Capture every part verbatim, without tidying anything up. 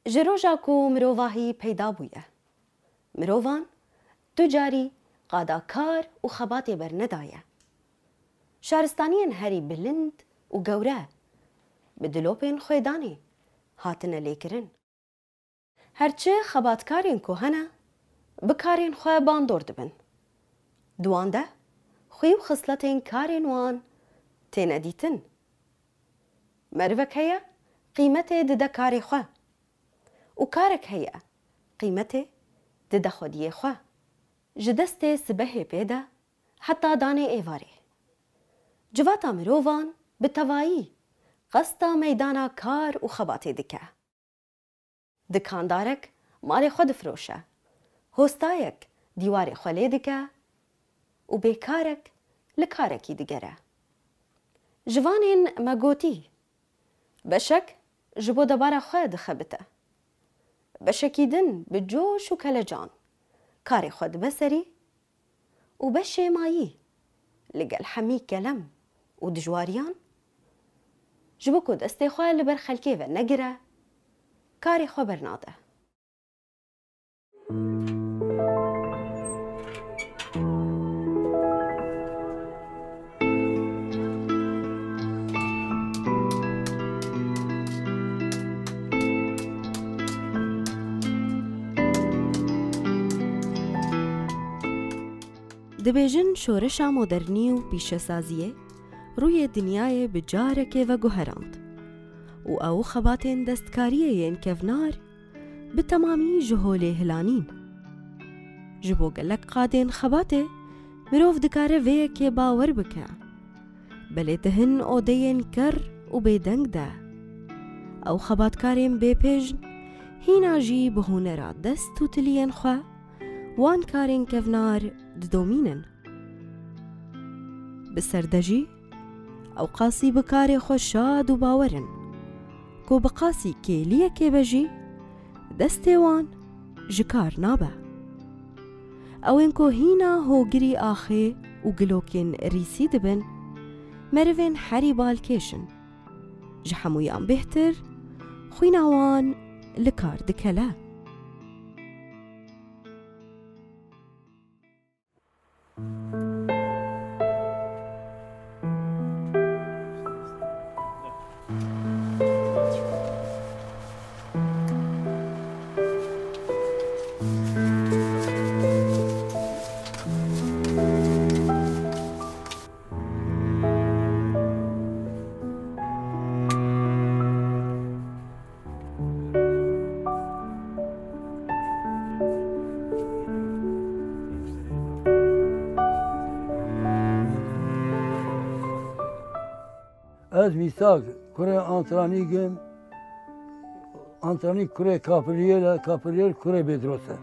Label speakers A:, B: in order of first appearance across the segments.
A: جروجا کو مروواهی پیدا بویه. مرووان دو جاری قادا کار و خباتی بر ندایه. شارستانیان هری بلند و گوره بدلوپین خویدانی هاتن لیکرن. هرچه خباتکارین که هنه بکارین خواه باندور دبن. دوانده خوی و خصلتین کارین وان تین دیتن. مروک هیا قیمت دده کاری خواه و کارک هیا قیمت دده خودی خواه. جدست سبه پیدا حتی دانه ایواره. جواتا مرووان به توایی قصدا میدانا کار و خباتی دکه. دکاندارک مال خود فروشه. هستایک دیوار خالی دکه و بیکارک لکارکی دگره. جوانین مگوتی بشک جبو دبارا خواه دخبته. بشکیدن به جوش و کلجان کاری خود بسری و بشه مایی لگل حمی کلم و دجواریان جبو کد استخواه لبر خلکی و نگره کاری خو برناده. دبیجن شورشا مدرنی و پیشسازیه روی دنیای بجارک و گوهراند و او خباتین دستکاریه ین کفنار به تمامی جهول هلانین. جبو گلک قادین خباته مروف دکاره ویه که باور بکه بله دهن او دین کر و بیدنگ ده او خباتکارین بی پیجن هینا جی بهونه را دست و تلین خواه وان کارین کفنار ددومینن. بسردجی او قاسی بکاری خوش شاد و باورن کو بقاسی کلیه که بجی دسته وان جکار نابه. او انکو هینا هوگری آخه و گلوکین ریسی دبن مروین حری بالکیشن جحمویان بهتر خوینا وان لکار دکله.
B: از میثاق کره آنترانی گم آنترانی کره کاپریل کاپریل کره بدروسه.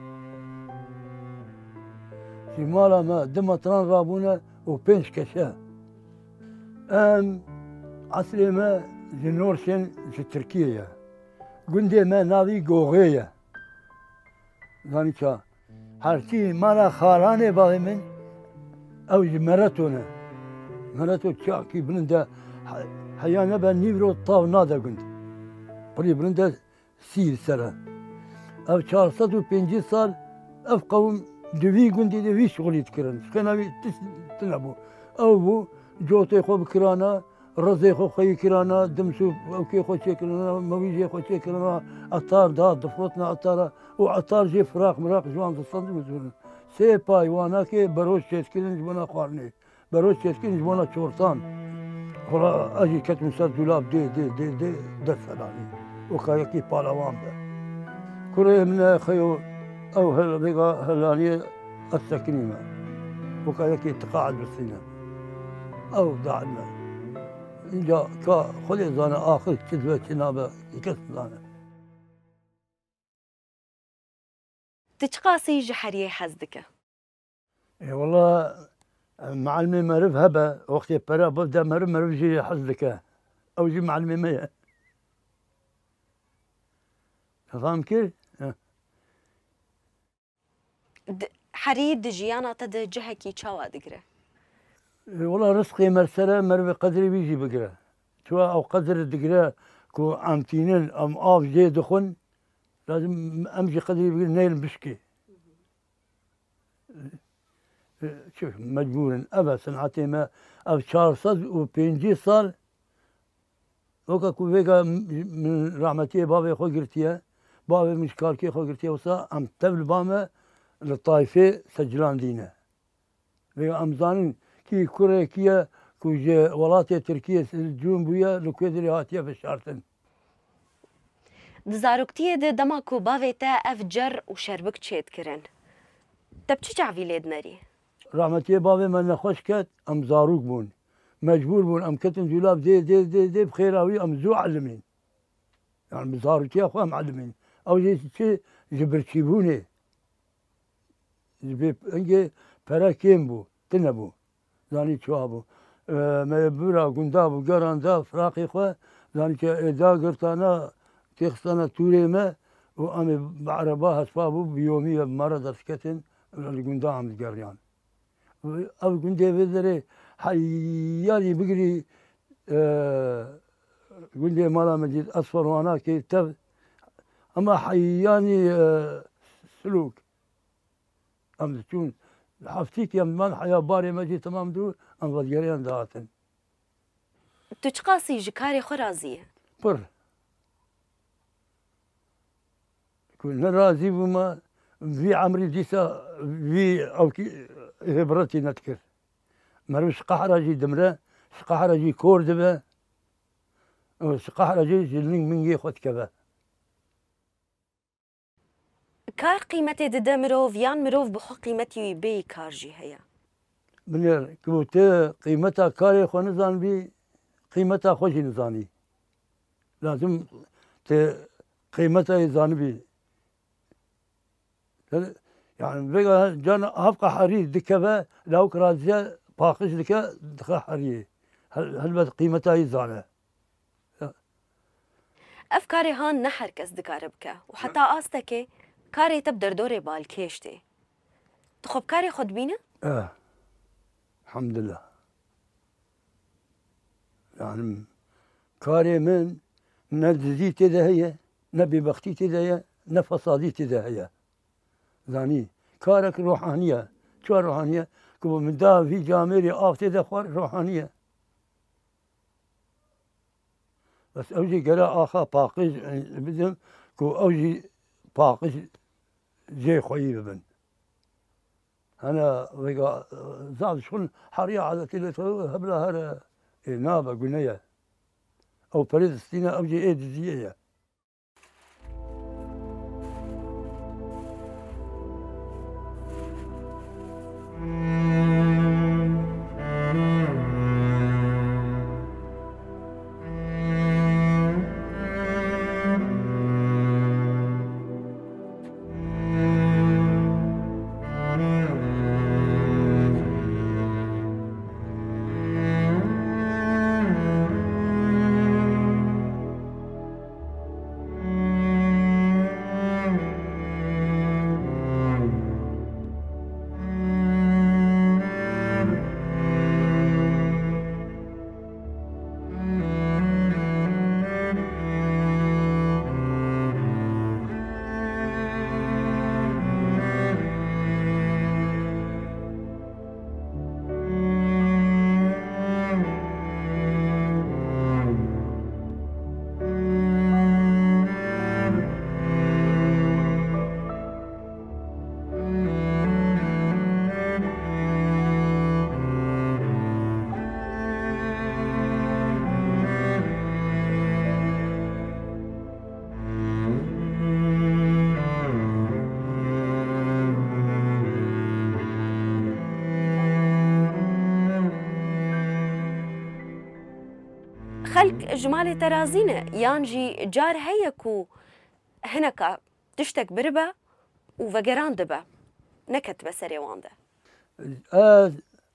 B: شمالا ما دم تران رابونه و پنج کشه. ام اصلی ما جنورشن ج ترکیه. گنده ما ناوی گوغیه. زانی چا هرچی مالا خالانه باقی من او جمرتونه. مرتو چا کی بنده حیانه به نیورو طاو ناده گند. پری برنده سیر سره. او چهارصد و پنجاه سال اف قوم دوی گندی دوی شغلیت کردن. شکناوی تس تنبو. او بو جوته خو بکرانا، رزه خو خی کرانا، دمسو او کی خو چه کرانا، مویجه خو چه کرانا، عطار داد دفوتنا عطارا و عطار جی فراق مراق جوان دستان میزونه. سه پایوانا که بروش چسکین جوانا خارنی، بروش چسکین جوانا چورتان. خلا اجی کت مسد دولاب دی دی دی دی دستانی. و خیلی کی پالوان به. کره من خیو او هل رجع هلانی السكنيمة وكذلك تقاعد بالسنة أو دعنا إنجا كا خلي زانا آخر كذبة كنابة يكسر زانا.
A: تشقاسي جحرية حزدك؟
B: إيه والله معلمي مرف هبة وقت برا ببدأ مرف مرف جي حزدك أو جي معلمي مية. فاهم كيف؟
A: حري دجيانا تد جهكي چاوا دقره؟
B: والله رزقي مرسلة مرفي قدري بيجي بقرا. شو أو قدر دقرا كو عمتينين أم آف جي دخن لازم امشي قدري نيل بشكي. شوف مجبور ابا صنعتي ما او شارصد وبينجي صار وكا كوفيكا من رحمتي بابي خو قرتيا بابي مش كاركي خو قرتيا وصا ام تبل باما للطائفه سجلان دينا ام زانين كي كوريا كيا كوجا ولاتي تركيا الجون بويا لكويدري هاتيا في الشارتن
A: دزاروكتيه د دماکو باویتا اف جر و شربک چید کرن تب چی جعوی لید نری؟
B: رحمتي بابي من نخوش كات ام زاروك بون مجبور بون ام كتن جولاب دي دي دي دي بخيراوي ام زو علمين يعني بزاروكي اخو ام علمين او جي شي جبرتشيبوني جبي انجي برا كيم بو تنبو زاني شوابو أه ما يبورا قندابو قراندا فراقي خو زاني اذا قرتانا تيخصانا توريما وامي بعرباها صفابو بيومية مرض سكتن القندام القريان او قندي بدري حيالي بقري أه قندي مالا مجيد اصفر وانا كي تف اما حياني أه سلوك ام تكون حفتيك يا من حيا باري مجي تمام دو ام وديريان داتن
A: تشقاسي جكاري خرازيه
B: بر كنا راضي بما في عمري ديسا في او كي هبرتي نذكر مروش قحرجي دمره قحرجي كوردبه قحرجي جلين من يخوت كبه
A: كار قيمتي دد مروف يان مروف بخو قيمتي بي كارجي هيا
B: من كوتا قيمتها كاري خو نزان بي قيمتها خوشي نزاني لازم ت قيمتها يزان بي يعني بقى جانا هبقى حرير دكبه لو كرازيا باقش دكا دخا حرير هل هل بس قيمتها يزانه
A: افكاري هان نحر كس دكاربكا وحتى قاستك كاري تبدر دوري بالكيشتي تخب كاري خد بينا؟
B: اه الحمد لله يعني كاري من نززي تدهية نبي بختي تدهية نفصادي تدهية زاني كارك روحانية شو روحانية كو من دا في جاميري آفتي دخوار روحانية بس اوجي قراء آخا باقج بدم كو اوجي باقج جي خوي ببن انا ويقا زاد شكون حرية على تلتو هبلا هر نابا قنية او بريد ستينا اوجي ايد زيية
A: خلق جمال ترازينه يانجي جار هيكو هنكا تشتك بربا وفقران دبا نكت بسري وانده
B: آه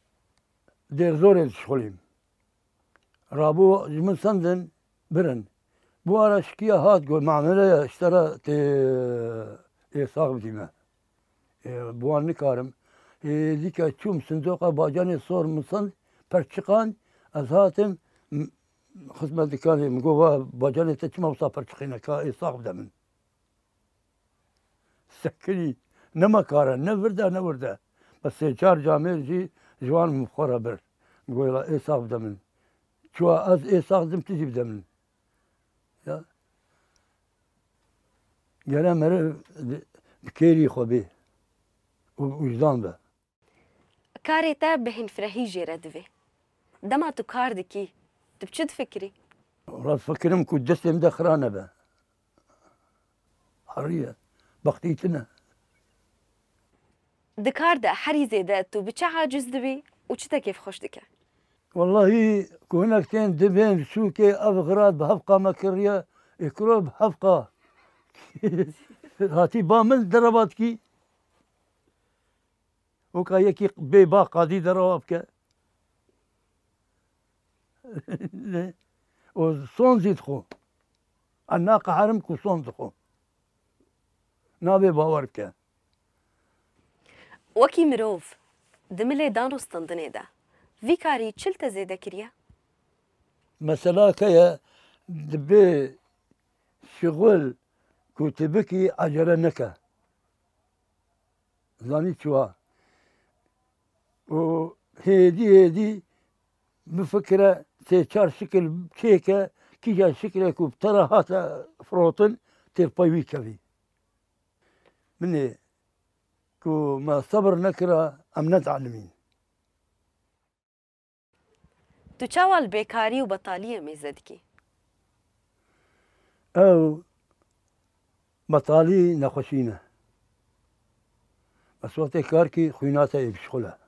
B: دير زوري شغليم رابو جمن سندن برن بو ara شكيا هات قول معملة اشترى تي اي صاحب ديما بوان نكارم ديكا تشوم صندوقة باجاني صور مصند برشقان از هاتم خدمة كان مقوبة باجاني تجمع وصا برشقينا كا اي صاحب دمن سكني نما كارا نوردا نوردا بس چار جامع جي جوان مخورا بر نقول ايه صاف دمن شو از ايه صاف دم تجيب دمن يا جانا مر بكيري خو بيه وجدان به
A: كاري تا بهن فرهي جيرا دوي دما تو كار دكي تبشد فكري
B: راس فكرم كو دسم دخرانه به حريه بختيتنا
A: دكار ده حري زيدا تو بچه عاجز دوي وچتا كيف خوش دكه
B: والله كونك تين دبين سوكي افغراد بحفقه مكريه اكرو بحفقه هاتي بامن دربات كي وكا يكي بيبا قاضي دربك وصون زيد خو الناقة حرمك وصون خو نابي باورك
A: وكي مروف دملي دانو ستندني ده في كاري چلتا زيدا كريا
B: مثلا كيا دبي شغل كتبكي عجلة نكا زاني شوا وهيدي هيدي بفكرة تيشار شكل كيكة كيجا شكلك وبترى هاتا فروتن تيربايوي كفي مني كو ما صبر نكرة أم نتعلمين
A: تو چاوال بيكاري وبطالية ميزدكي
B: أو بطالي نخشينه بس وقت كاركي خويناتا يبشغلها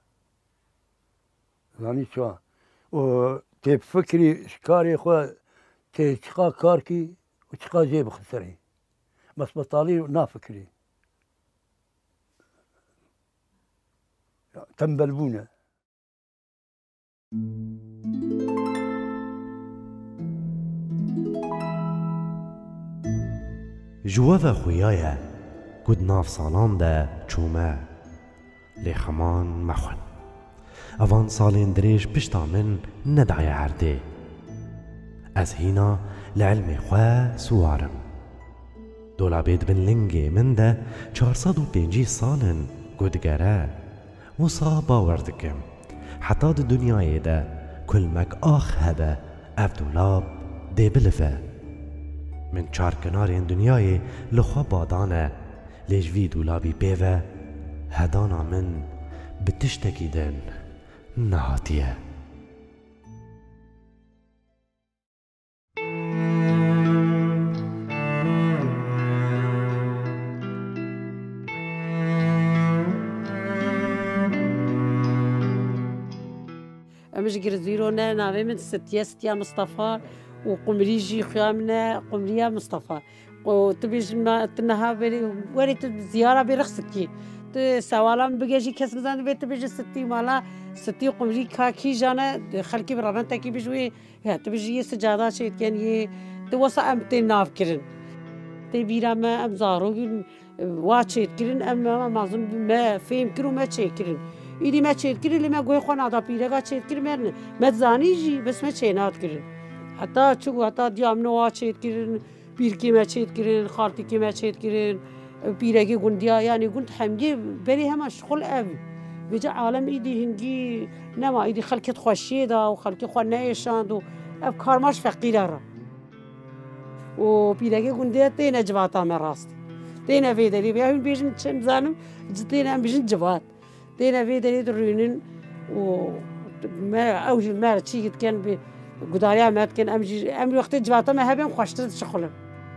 B: يعني شو و تيب فكري شكاري خو تيشقا كاركي وشقا جيب خسري بس بطالي نافكري تنبلبونه
C: جوافا خویایا گود ناف سالان ده چومه لی خمان مخون اوان سالین دریش پشتا من ندعی عرده از هینا لعلم خواه سوارم دولا بید بن لنگی من ده چهارصد و پنجی سالن گودگره وصا باور دکم حتی ده دنیای ده کل مک آخ هبه اف دولاب ده بلفه من چار کنارین دنیای لخوا بادانه لیش وی دولابی بیوه هدانا من بتشتکی دن نهاتیه
D: امش جرزيرونا نعمل من ستيا ستيا مصطفى وقمريجي خيامنا قمرية مصطفى وتبيج ما تنها بري وريت زيارة برخصكي سوالام بيجي كاس مزان بيت بيجي ستي مالا ستي قمري كاكي جانا خلكي برانا تاكي بيجوي تبيجي سجادة شيء كان يه توصى أم تناف كرن تبيرا ما أم زارو واتشيت كرن أم معظم ما فهم كرو ما تشيت كرن إيدي ما تشيت كرن لما قوي خوان عدا بيرا تشيت كرن مرن ما تزاني جي بس ما تشينات كرن حتى شو حتى ديام نوا تشيت كرن بيركي ما تشيت كرن خارتي كي ما تشيت كرن بيركي قنديا يعني قلت حمدي بري هما شغل أبي بيجا عالم إيدي هنجي نما إيدي خلكي خوشيدا وخلكي خوان نايشاند وأفكار ماش فقيرة وبيركي قنديا تينا جباتا من راستي تينا في دليل بيهم بيجن تشم زانم تينا بيجن جبات تينا في دليل درينن و ما أوج ما تشيت كان ب قداريا ما كان أمجي أمي وقت جباتا ما هبهم خوشتر شغلهم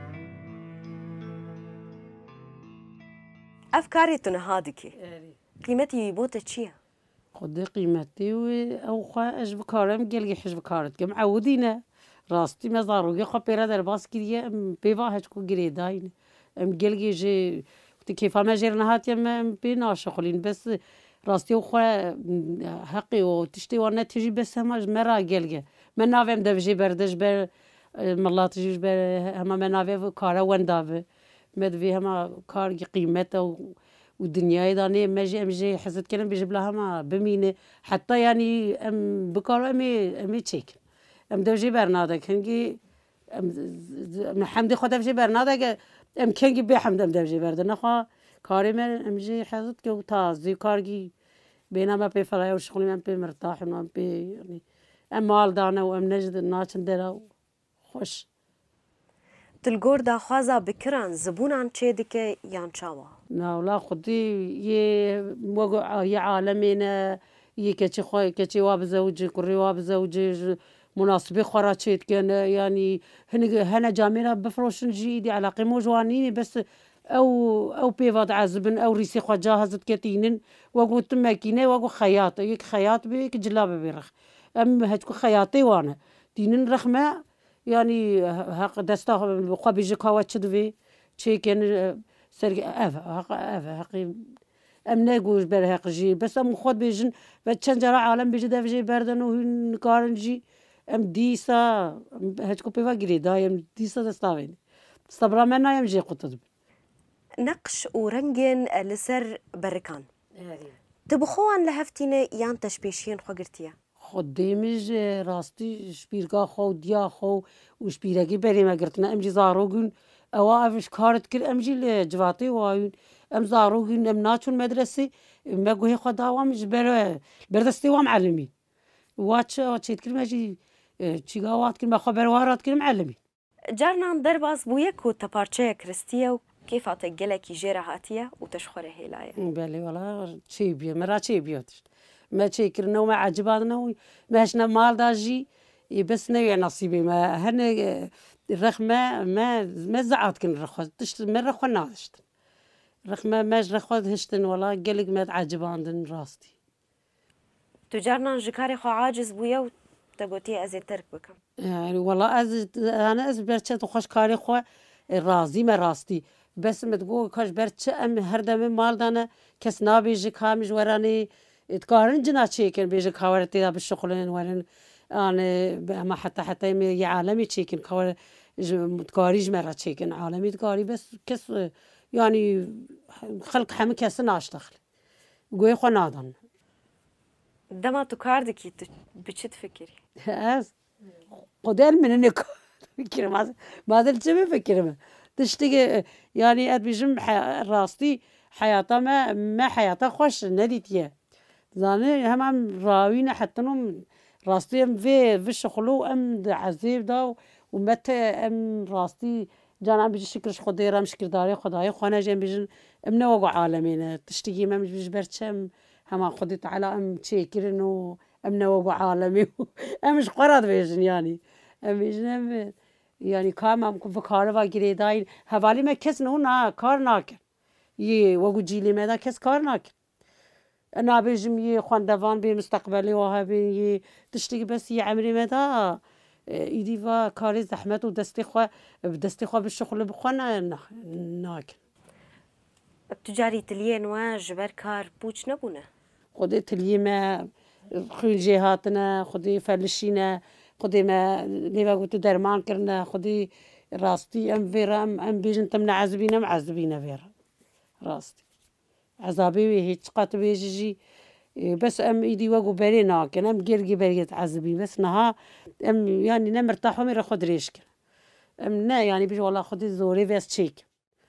A: أفكاري تنهادكي قيمتي بوتا تشيا
D: خدي قيمتي أو خا أجب كارم جلجي حجب كارت كم عودينا راستي ما زارو جي خبيرة در باس كريه بيفا هجكو جريداين أم جلجي جي كيف ما جرنا هات يم بينا شغلين بس راستي وخا حقي وتشتي وانا تجي بس هم مرة جلجي من نافم دفجي بردش بر ملا تجي بر هم من نافم كارا وان دافه مدفي هما كار قيمته والدنيا داني ماجي امجي حسيت كلام بيجيب لها ما بمينه حتى يعني ام بكار امي امي تشيك ام دوجي برنادك هنجي ام حمدي خدا في برنادك ام كنجي بحمد ام دوجي برد نخا كاري ما أمجي حزت كو تازي كارجي بينما بفلاي وشغلي ما بمرتاح وما بي يعني أم مال دانا وأم نجد الناس عندنا خوش.
A: تلگور دا خوازا بکران زبونان چه دکه یان چاوا؟
D: لا لا خدي ي موقع يا عالمنا ي كشي خوي كشي واب زوجي كري واب زوجي مناسبة خراشيت كان يعني هن هنا جامينا بفروشن جيدي على قيمو جوانيني بس او او بيفاد عزبن او ريسي خوا جاهزت كتينن وقلت ماكينه وقو خياط يك خياط بيك جلابه بيرخ ام هتكو خياطي وانا دينن رخمه يعني هق دستا بقى بيجي كاواتشدوي شي كان سرق اف هق اف هقي ام ناقوش بر هق جي بس ام خود بيجن بتشنجر عالم بيجي دافجي بردن وهن كارنجي ام ديسا هتكو بيفا جريدا ام ديسا دستاوين استبرا منا يم جي قطب
A: نقش ورنجن لسر بركان تبخوان لهفتينه يان تشبيشين خو
D: خديمج راستي شبيرقا خو ديا خو وشبيرقي بري ما قرتنا امجي زاروغن اوافش كارت كر امجي لجواتي وايون ام زاروغن ام ناتشون مدرسي ما قوي خو داوام جبر بردستي وام معلمين واتش واتش كل ماجي تشيغاوات كل ما خبر وارات كل معلمين
A: جارنا درباز بويك وتبارچه كريستيا كيف تقلك جيرة هاتية وتشخر هيلايا
D: بالي والله شي بيو مرات شي بيوتش ما شيكرنا وما عجباتنا ما هشنا مال داجي بس نوع نصيبي ما هن الرخمة ما ما زعات كن رخوة تشت من رخوة ناشت رخمة ما رخوة هشتن والله قلق ما عجباندن راستي
A: تجارنا جكاري خو عاجز بويا وتقوتي أزي ترك بكم
D: يعني والله أز أنا أز برشة خوش كاري خو رازي ما راستي بس متقول كاش برشة أم هردم مال دانا كس نابي جكامج وراني تقارن جنا تشيكن بيجي كاورتي دا بالشغلين ورن انا ما حتى حتى يا عالمي تشيكن كاور تقاريج مرة تشيكن عالمي تقاري بس كس يعني خلق حم كس ناشتغل قوي خو نادن
A: دما تكاردكي بتشت فكري
D: از قدر من انك فكر ما ما دلت فكر ما تشتغل يعني ادبيجم راستي حياته ما ما حياته خوش نديتيه زاني هم راوينا حتى نم راستي ام في في الشغلو ام عزيب دا ومتى ام راستي جانا بيجي شكل خديرة مشكل داري خداي خوانا جنب بيجن ام نوقع عالمين تشتكي ما مش بيجبرتشم هم خديت على ام تشيكر انه ام نوقع عالمي ام مش قرض بيجن يعني ام بيجن يعني كام ام كفكار واجري داين حوالي ما كس نو نا كار ناكر يه وقو جيلي ما دا كس كار ناكر أنا بيجم يه خواندوان بين مستقبلي وهابي تشتكي بس يه عمري متى إيدي فا كاري زحمة ودستي خوا بدستي خوا بالشغل بخوانا ناكل
A: بتجاري تلين وجبر كار بوش نبونا
D: خدي تلي ما خيل جهاتنا خدي فلشينا خدي ما ليفا قلت درمان كرنا خدي راستي أم فيرا أم بيجن تمنا عزبينا معزبينا فيرا راستي عذابي هيك قات بيجي بس ام ايدي وقو بري ناكن ام جرجي بري تعذبي بس نها ام يعني نمرتاحو ميرا خد ريشك ام نا يعني بيجي والله خدي زوري بس تشيك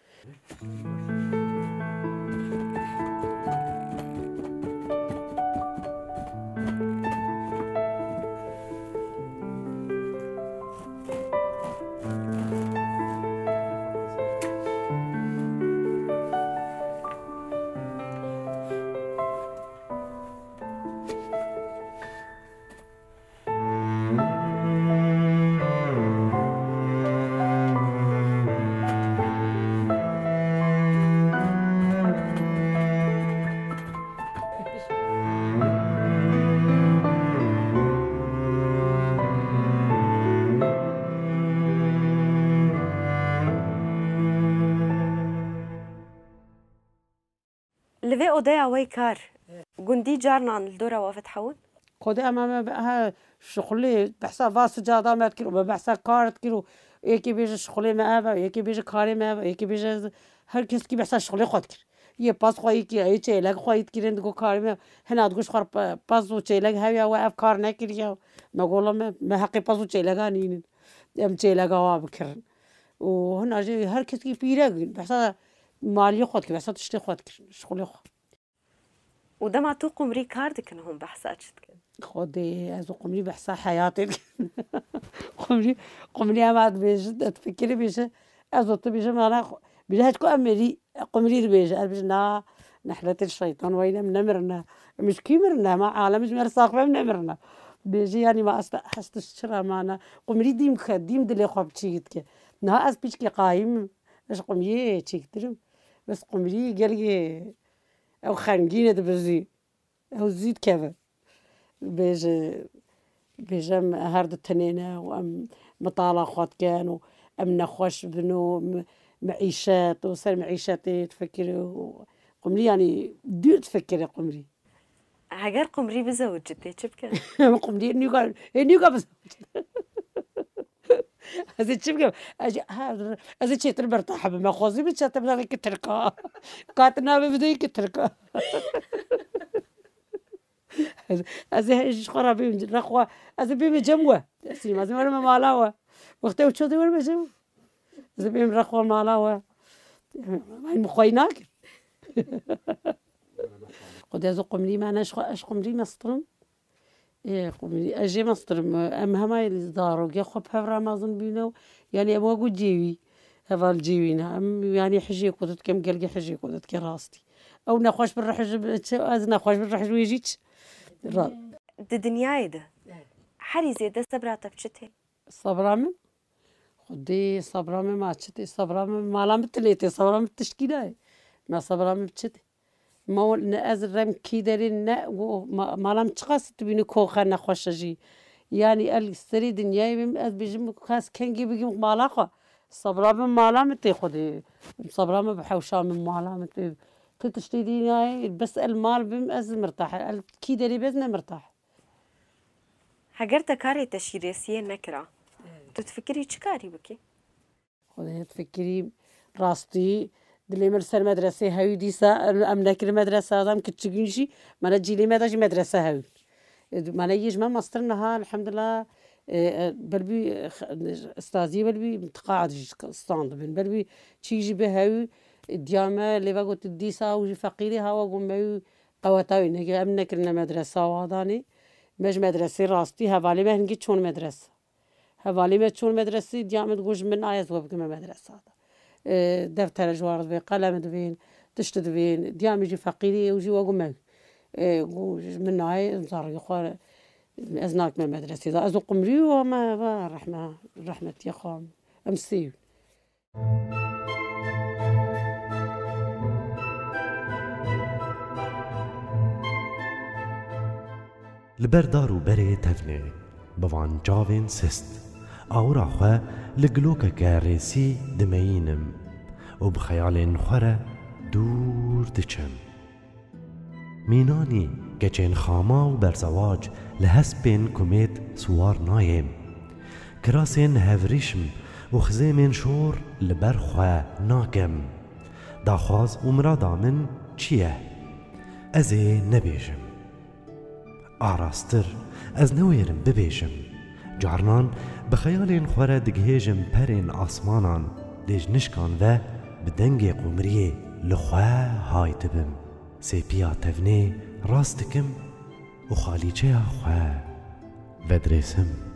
A: لفي أوديا وي كار قندي جارنا عن الدورة وافت حول
D: خدي أمام بقى شغلي بحسها فاس جادا ما تكيلو بحسها كارت كيلو يكي بيجي شغلي ما أبا يكي بيجي كاري ما أبا يكي بيجي هر كيس كي بحسها شغلي خود كير يه باس خواهي كي أي شيء لك خواهي كيرين دقو كاري ما هنا تقولش خار باس وشيء لك هاي وقف كار نكير ما قوله ما ما حقي باس وشيء لك هنين أم شيء لك هوا بكرن وهنا جي هر كيس كي بيرق بحسها مالی خود که بسات تشتی خود کردن شغلی خود
A: و دما تو قمری کار دکن هم بحثات شد کن
D: خودی از قمری بحث حیاتی قمری قمری هم عاد بیشتر تفکری بیشتر از وقت بیشتر معنا بیشتر هتكو أمري قمري ربيج أنا بيجنا نحلة الشيطان وين من نمرنا مش كيمرنا ما عالم مش مرساق من نمرنا بيجي يعني ما أست حست الشرا معنا قمري ديم خديم دلي خواب تشيت كه نها أس بيج كي قايم إيش قمري تشيك ترم بس قمري قال لي أو خانجينة بزي أو زيد كذا بيج بيجم هارد التنينة وأم مطالع خوات كانوا أم نخوش بنو معيشات وصار معيشاتي تفكري قمري يعني دير تفكري قمري
A: هاجر قمري بزوج جدي شبكة
D: قمري إني قال إني قال بزوج هذا شبكة أجي هذا هذا شيء تربرتاح بما خوزي بتشات بدنا كتركا قاتنا ببدي كتركا هذا هذا إيش خرابي من رخوة هذا بيم جموة سيما هذا ولا ما مالاوه وقتها وشو ده ولا ما جموة هذا بيم رخوة مالاوه ما المخويناك قد هذا قمري معنا إيش إيش قمري مصطرم إيه قمري أجي مصطرم أم هما الدارو جا خب هفرا ما أظن بينه يعني أبغى أقول جيوي هذا الجيوينا أم يعني حجي قدرت كم قلقي حجي قدرت كراستي أو نخش بالرحج أز نخش بالرحج ويجيش
A: الدنيا ده حري زيادة صبرات بشتى
D: صبرا من خدي صبرا من ما تشتى صبرا من ما لام تليتي صبرا من التشكيلة ما صبرا من بشتى ما نأزرم كيدرين نا وما لام تقاس تبيني كوخا نخش جي يعني السري دنياي بيم أز بيجم خاص كان جي بيجم مالاقة صبرا من ما لام تاخدي صبرا من بحوشة من ما لام تشتري دنياي بس المال بيم أز مرتاح كيدري بزنا مرتاح
A: هاجرت كاري تشيرسية نكرة تتفكري شكاري بكي
D: خدي تفكري راستي دلي مرسل مدرسة هاي ديسا أم نكر مدرسة هذا مكتشجينشي ما نجي لي مدرسة مدرسة هاي ما نيجي ما مصرنا الحمد لله بلبي استاذي بلبي متقاعد ستاند بن بلبي تيجي بهاي الديامة اللي بقول تديسا وجي فقيري هوا قوم معي قواتاوي نجي أم نكرنا مدرسة وهذاني مش مدرسة راستي هفالي ما هنجي شون مدرسة هفالي ما شون مدرسة ديامة تقولش من آيات وبقى مدرسة هذا دفتر جوار دبين قلم دبين تشت دبين ديام يجي فقيري ويجي واقوم معي من آية صار يخوار أزناك من المدرسة إذا أزو قمري وما رحمة رحمة يا خام أمسي
C: لبردار و بره تفنه بوان جاوین سست آورا خواه لگلوکه که ریسی دمینم و بخیال خوره دور دچم مینانی گچین خاما و برزواج لحسبین کمیت سوار نایم کراسین هفریشم و خزیمین شور لبر خواه ناکم داخواز و مرادا من چیه؟ ازی نبیشم آراستر از نویرم ببیشم جارنان بخیالین خوره دگهیجم پرین آسمانان لیج نشکان و بدنگ قمریه لخواه های تبم سیپیا تفنه راستکم و خالیچه خواه ودرسم